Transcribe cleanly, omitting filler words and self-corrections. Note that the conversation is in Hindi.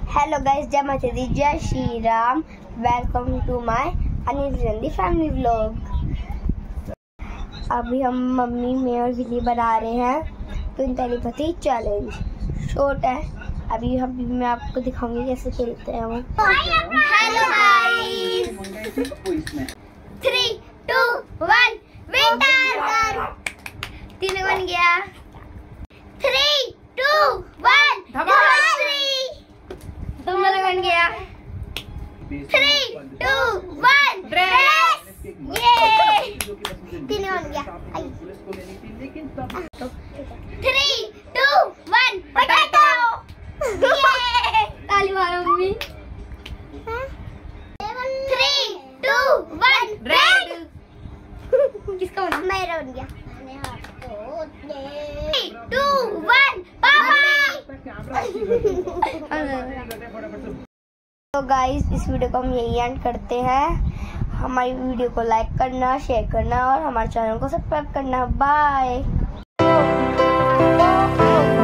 हेलो गाइस, जय माता दी, जय Shri Ram. Welcome to my Anil Jandi family vlog. अभी हम मम्मी मैं और विली बना रहे हैं तो टेलीपैथी चैलेंज। शॉर्ट है, अभी मैं आपको दिखाऊंगी कैसे खेलते हैं वो। Hello guys, 3, 2, 1 winter. 3 बन गया। 3, 2, 1 तुम्हारा बन गया। 3, 2, 1 ड्रेस। ये 3 बन गया। 3, 2, 1 पोटैटो। ताली मारो मम्मी। 3, 2, 1 रेड। किसका बना? मेरा बन गया। 3, 2, 1 पापा। तो गाइस, इस वीडियो को हम यही एंड करते हैं। हमारी वीडियो को लाइक करना, शेयर करना और हमारे चैनल को सब्सक्राइब करना। बाय।